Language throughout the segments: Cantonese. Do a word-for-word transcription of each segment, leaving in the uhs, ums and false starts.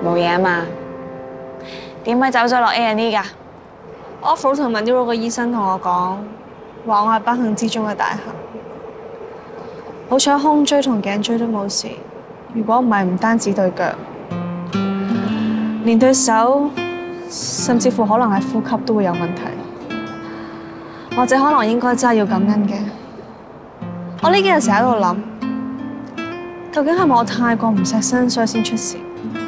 冇嘢啊嘛？點解走咗落 A and E 㗎？ offer 同埋 neuro 個醫生同我講，話我係不幸之中嘅大幸。好彩胸椎同頸椎都冇事，如果唔係唔單止對腳，連對手，甚至乎可能係呼吸都會有問題。或者可能應該真係要感恩嘅。我呢幾日成日喺度諗，究竟係咪我太過唔錫身，所以先出事？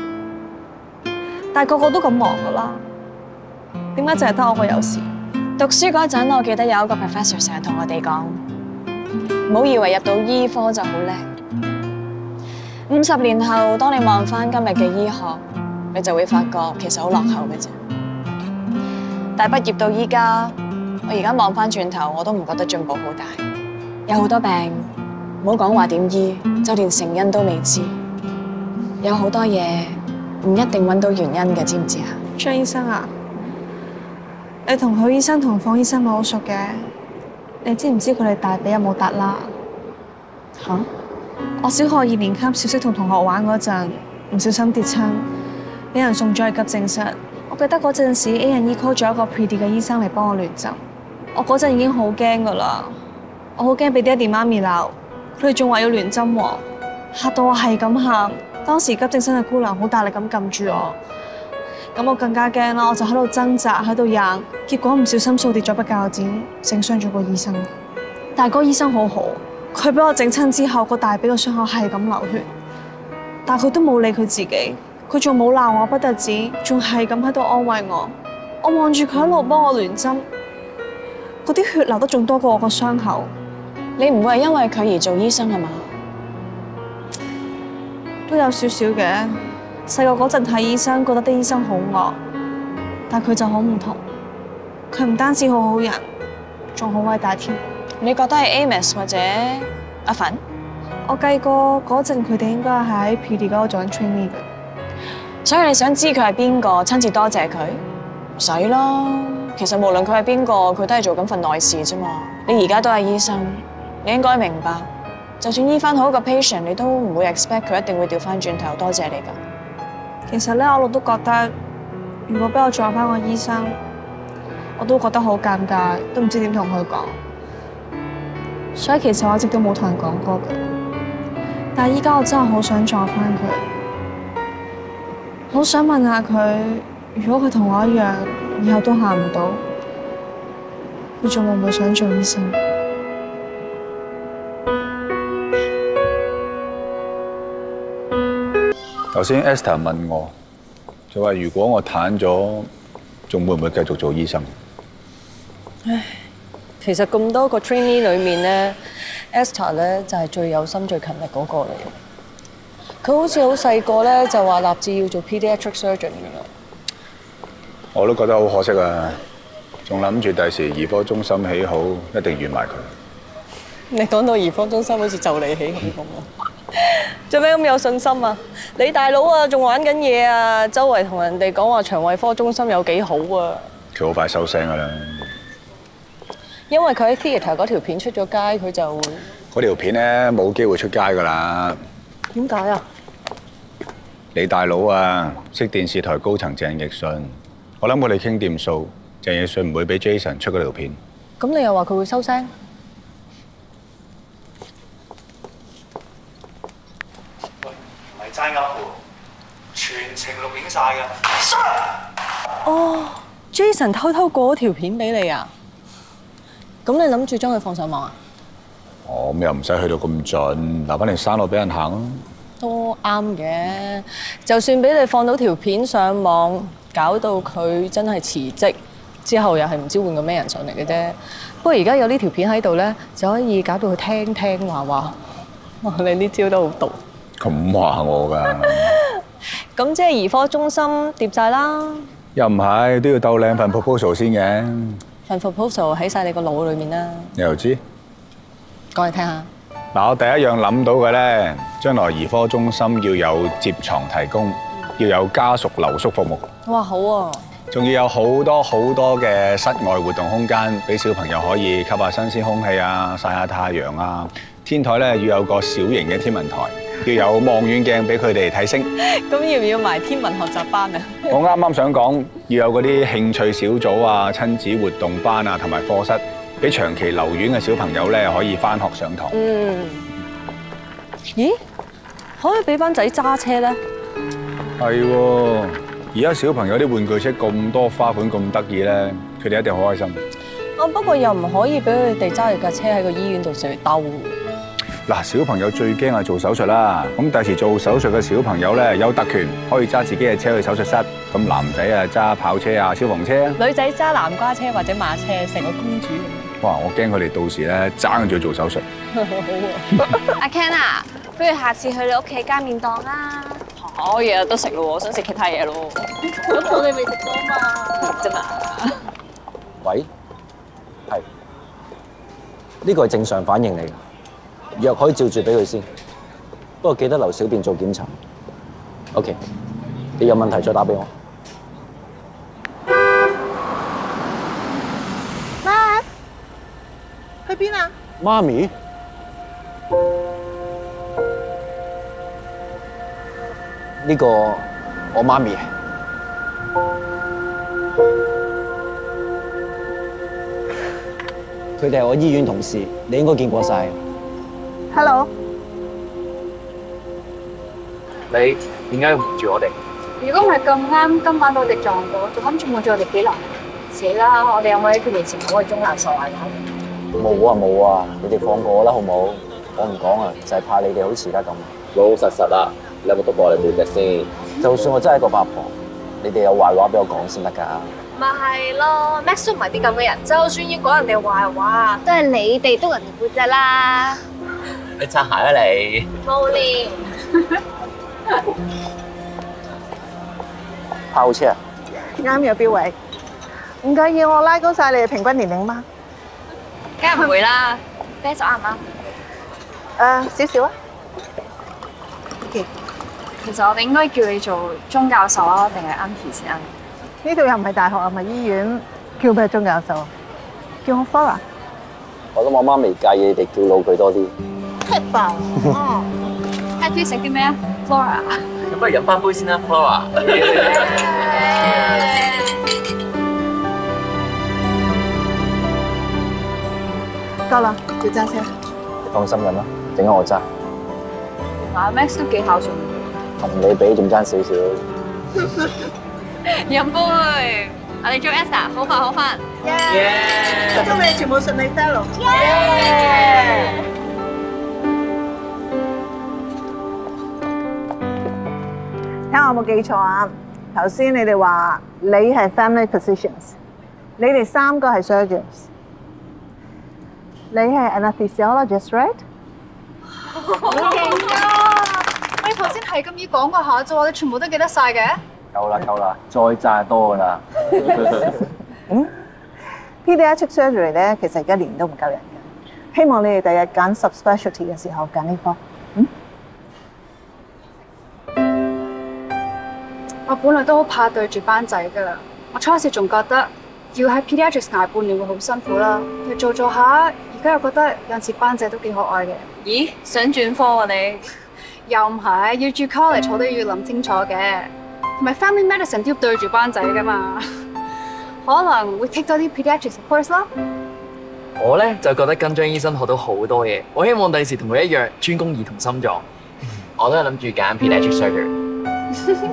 但係個個都咁忙噶啦，點解淨係得我個有事？ 讀書嗰陣，我記得有一個 professor 成日同我哋講，唔好以為入到醫科就好叻。五十年後，當你望翻今日嘅醫學，你就會發覺其實好落後嘅啫。但係畢業到依家，我而家望翻轉頭，我都唔覺得進步好大。有好多病，唔好講話點醫，就連成因都未知。有好多嘢唔一定揾到原因嘅，知唔知啊？ 張醫生啊，你同許醫生同方醫生咪好熟嘅？你知唔知佢哋大髀有冇笪啦？嚇、啊！我小學二年級小息同同學玩嗰陣，唔小心跌親，俾人送咗去急症室。我記得嗰陣時 A and E call 咗一個 P-D 嘅醫生嚟幫我聯針。我嗰陣已經好驚㗎啦，我好驚俾爹哋媽咪鬧，佢哋仲話要聯針喎，嚇到我係咁喊。當時急症室嘅姑娘好大力咁撳住我，咁我更加驚啦，我就喺度掙扎，喺度扔，結果唔小心掃跌咗筆鉸剪，整傷咗個醫生。但係嗰個醫生好好，佢俾我整親之後，個大髀個傷口係咁流血，但係佢都冇理佢自己，佢仲冇鬧我不特止，仲係咁喺度安慰我。我望住佢一路幫我聯針，嗰啲血流得仲多過我個傷口。 你唔會係因為佢而做醫生係嘛？ 都有少少嘅。細個嗰陣睇醫生，覺得啲醫生好惡，但佢就好唔同。佢唔單止好好人，仲好偉大添。 你覺得係 Amos 或者阿凡？ 我計過嗰陣佢哋應該係喺 P-D 嗰度做緊 trainee 嘅。 所以你想知佢係邊個，親自多謝佢？唔使啦。其實無論佢係邊個，佢都係做緊份內事啫嘛。你而家都係醫生，你應該明白，就算醫翻好一個 patient，你都唔會 expect 佢一定會調翻轉頭多謝你㗎。 其實咧，我一路都覺得，如果俾我做翻個醫生，我都覺得好尷尬，都唔知點同佢講。所以其實我一直都冇同人講過嘅。但係依家我真係好想撞翻佢，好想問下佢，如果佢同我一樣，以後都行唔到，佢仲會唔會想做醫生？ 頭先 Esther 問我，就話如果我癱咗，仲會唔會繼續做醫生？ 唉，其實咁多個 trainee 裏面咧 ，Esther 咧就係最有心、最勤力嗰個嚟嘅。佢好似好細個咧就話立志要做 pediatric surgeon 㗎啦。 我都覺得好可惜啊！仲諗住第時兒科中心起好，一定完埋佢。 你講到兒科中心好似就嚟起咁咁啊！做咩咁有信心啊？你大佬啊，仲玩緊嘢啊！周圍同人哋講話腸胃科中心有幾好啊！ 佢好快收聲㗎啦。 因為佢喺 theatre 嗰條片出咗街，佢就嗰條片咧冇機會出街㗎啦。 點解啊？ 你大佬啊，識電視台高層鄭奕迅，我諗我哋傾掂數，鄭奕迅唔會俾 Jason 出嗰條片。 咁你又話佢會收聲？ 齋噏喎，全程錄影晒㗎。 哦 ，Jason 偷偷過嗰條片俾你啊？咁你諗住將佢放上網啊？ 哦，咁又唔使去到咁盡，留翻條山路俾人行咯。 都啱嘅，就算俾你放到條片上網，搞到佢真係辭職，之後又係唔知換個咩人上嚟嘅啫。不過而家有呢條片喺度咧，就可以搞到佢聽聽話話。哇！你呢招都好毒。 咁話我㗎？ 咁即係兒科中心掂曬啦。 又唔係，都要鬥靚份 proposal 先嘅。 份 proposal 喺曬你個腦裏面啦。 你又知？ 講嚟聽下。 嗱，我第一樣諗到嘅咧，將來兒科中心要有接床提供，要有家屬留宿服務。 哇，好喎！ 仲要有好多好多嘅室外活動空間，俾小朋友可以吸下新鮮空氣啊，曬下太陽啊。天台咧要有個小型嘅天文台， 要有望遠鏡俾佢哋睇星。 咁要唔要埋天文學習班啊？ 我啱啱想講，要有嗰啲興趣小組啊、親子活動班啊，同埋課室，俾長期留院嘅小朋友咧可以翻學上堂。 嗯。咦？可唔可以俾班仔揸車咧？ 係喎，而家小朋友啲玩具車咁多花款咁得意咧，佢哋一定好開心。 哦，不過又唔可以俾佢哋揸住架車喺個醫院度成日兜。 嗱，小朋友最驚係做手術啦。咁第時做手術嘅小朋友咧，有特權可以揸自己嘅車去手術室。咁男仔啊揸跑車啊、消防車， 女仔揸南瓜車或者馬車，成個公主咁。 哇！我驚佢哋到時咧爭住做手術。 阿 Ken 啊，不如下次去你屋企加麵檔啦。 我日日都食咯，我想食其他嘢咯。 咁我哋未食過嘛？ 啫嘛。 喂，係，呢個係正常反應嚟嘅，藥可以照住俾佢先，不過記得留小便做檢查。OK， 你有問題再打俾我。 媽，去邊啊？ 媽咪，呢個我媽咪。佢哋係我醫院同事，你應該見過晒。 Hello， 你點解要瞞住我哋？ 如果唔係咁啱，今晚我哋撞到，仲諗住瞞住我哋幾耐？死啦！我哋有冇喺佢面前講佢中難受啊？ 冇啊冇啊，你哋放過我啦好冇？我唔講啊，就係怕你哋好似而家咁。 老老實實啦，你有冇督過我哋背脊先？ 就算我真係個八婆，你哋有壞話俾我講先得㗎。 咪係咯 ，Max 都唔係啲咁嘅人，就算要講人哋壞話，都係你哋督人哋背脊啦。 你擦鞋啊你！ 冇練。 炮車啊！ 啱有標位，唔介意我拉高晒你嘅平均年齡嗎？ 梗係唔會啦，啤酒啱唔啱？ 誒，少少啊。 其實我哋應該叫你做鐘教授啊，定係 Auntie 先啱？ 呢度又唔係大學，又唔係醫院，叫咩鐘教授？叫我 Flora。 我諗我媽未介意你哋叫老佢多啲。 吃飽。 Happy 食啲咩啊 ？Flora。 咁不如飲翻杯先啦 ，Flora。 夠啦，要揸車。 你放心咁啦，陣間我揸。 阿 Max 都幾孝順。 同你比仲爭少少。 飲杯，我哋祝 Esther 好快好翻。 祝你全部順利 fellow。睇下我有冇記錯啊？頭先你哋話你係 family physicians， 你哋三個係 surgeons， 你係 anesthesiologist，right？ 好勁啊！我哋頭先係咁意講過下啫喎，你全部都記得晒嘅？ 夠啦夠啦，再炸多㗎啦。 嗯 ，pediatric surgery 咧，其實而家年都唔夠人嘅。希望你哋第日揀 subspecialty 嘅時候揀呢科。嗯。 我本來都好怕對住班仔㗎啦，我初時仲覺得要喺 pediatrics 捱半年會好辛苦啦，去做做下，而家又覺得有陣時班仔都幾可愛嘅。 咦，想轉科啊你？ 又唔係，要住 college 我都要諗清楚嘅，同埋 family medicine 都要對住班仔㗎嘛，可能會 take 多啲 pediatrics course 啦。 我咧就覺得跟張醫生學到好多嘢，我希望第時同佢一樣專攻兒童心臟。我都係諗住揀 pediatric surgery。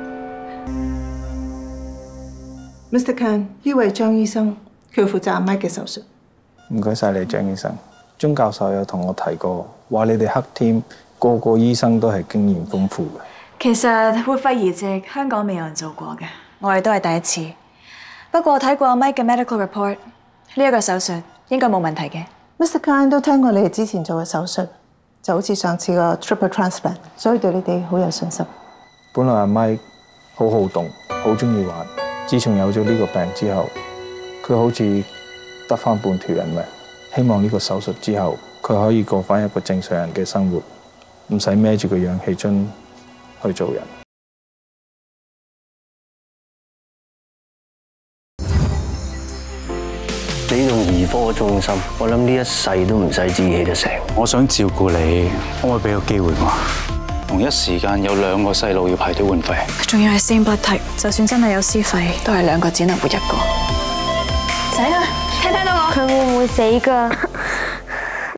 Mister Khan， 呢位張醫生，佢負責阿 Mike 嘅手術。 唔該晒你，張醫生。鐘教授有同我提過，話你哋黑 team 個個醫生都係經驗豐富嘅。 其實活肺移植香港未有人做過嘅，我哋都係第一次。不過睇過阿 Mike 嘅 medical report，呢一個手術應該冇問題嘅。 Mister Khan 都聽過你哋之前做嘅手術，就好似上次個 triple transplant， 所以對你哋好有信心。 本來阿 Mike 好好動，好中意玩。自從有咗呢個病之後，佢好似得返半條人命。希望呢個手術之後，佢可以過返一個正常人嘅生活，唔使孭住個氧氣樽去做人。 你用兒科中心，我諗呢一世都唔使志氣得成。 我想照顧你，可唔可以俾個機會我？ 同一時間有兩個細路要排隊換肺， 仲要係 same blood type，就算真係有屍肺，都係兩個只能活一個。 仔啊，聽唔聽到我？ 佢會唔會死㗎？